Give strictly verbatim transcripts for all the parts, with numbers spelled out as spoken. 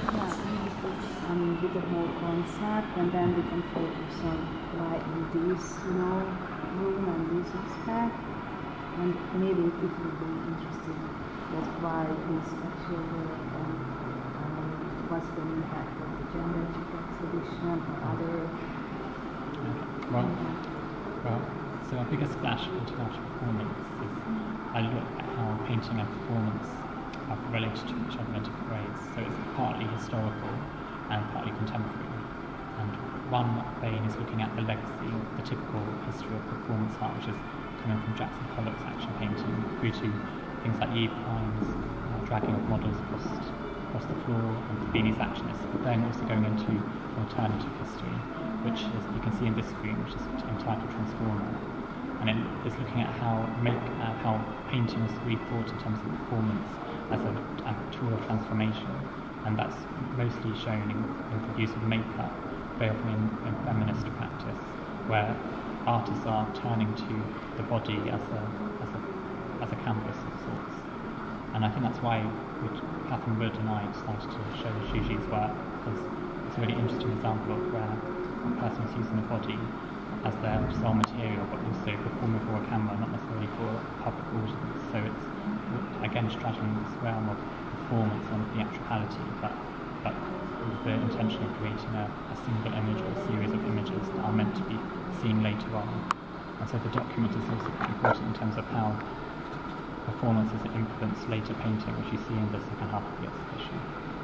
Yeah, and with the whole concept, and then we can focus on why in this, you know, room and this aspect, and maybe it will be interesting. That's why this actual work and um, what's the impact of the gender exhibition or other. Well, well, so our biggest splash of international performance is I look at how painting and performance are related to each other in different ways. So it's partly historical and partly contemporary. And one vein is looking at the legacy, the typical history of performance art, which is coming from Jackson Pollock's action painting through to things like Yves Pine's uh, dragging of models across, across the floor, and Fellini's actionists, but then also going into alternative history, which is, you can see in this screen, which is entitled Transformer. And it is looking at how make uh, how painting is rethought in terms of performance as a, a tool of transformation, and that's mostly shown in, in the use of makeup, very often in, in feminist practice, where artists are turning to the body as a as a as a canvas of sorts. And I think that's why we, Catherine Wood and I decided to show Gigi's work, because it's a really interesting example of where a person is using the body as their sole material, but also performing for a camera, not necessarily for a public audience. So it's again straddling this realm of performance and theatricality, but but with the intention of creating a, a single image or a series of images that are meant to be seen later on. And so the document is also quite important in terms of how performances influence later painting, which you see in the second half of the exhibition.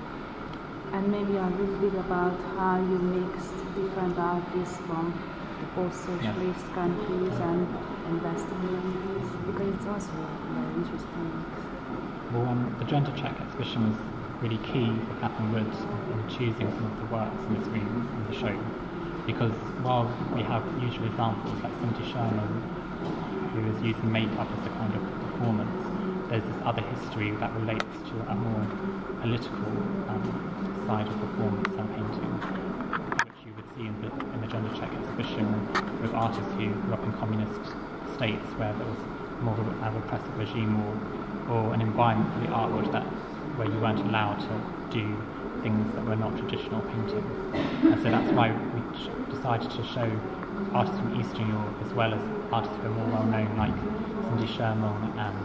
And maybe a little bit about how you mixed different artists from the post-socialist yes. countries and investing in this, because it's also very interesting. Well, um, the Gender Check exhibition was really key for Catherine Wood in choosing some of the works in this room, in the show, because while we have usual examples like Cindy Sherman, who is using makeup as a kind of performance, there's this other history that relates to a more political um, side of performance and painting, which you would see in the, in the Gender Check exhibition with artists who grew up in communist states where there was more of a repressive regime, or, or an environment for the artwork that where you weren't allowed to do things that were not traditional painting. And so that's why we decided to show artists from Eastern Europe as well as artists who are more well known like Cindy Sherman and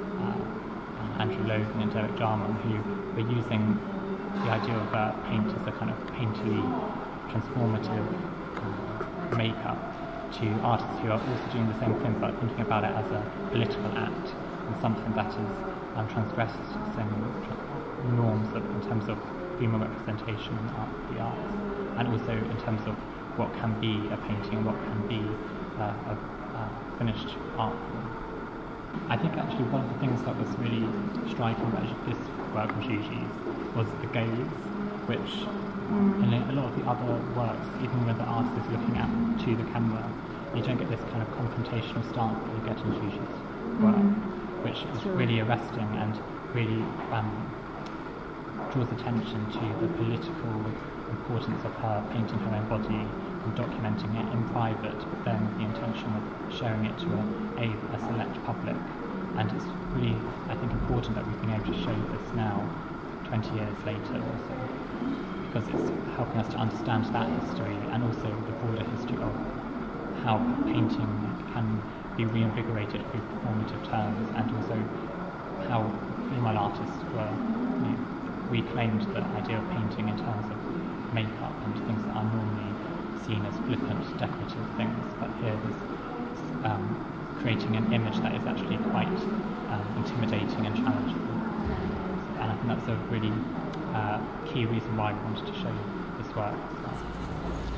uh, Andrew Logan and Derek Jarman, who were using the idea of uh, paint as a kind of painterly, transformative uh, makeup to artists who are also doing the same thing but thinking about it as a political act and something that is um, transgressed some norms of, in terms of female representation in art, the arts, and also in terms of what can be a painting, what can be uh, a, a finished art form. I think actually one of the things that was really striking about this work from Gigi's was the gaze, which mm. in a lot of the other works, even when the artist is looking out to the camera, you don't get this kind of confrontational stance that you get in Gigi's work, mm. which is True. really arresting and really um, draws attention to the political importance of her painting her own body and documenting it in private, but then with the intention of sharing it to a, a, a select public. And it's really, I think, important that we've been able to show this now, twenty years later or so, because it's helping us to understand that history and also the broader history of how painting can be reinvigorated through performative terms, and also how female artists were, you know, reclaimed the idea of painting in terms of makeup and things that are normally seen as flippant, decorative things, but here is um, creating an image that is actually quite um, intimidating and challenging. And I think that's a really uh, key reason why we wanted to show this work.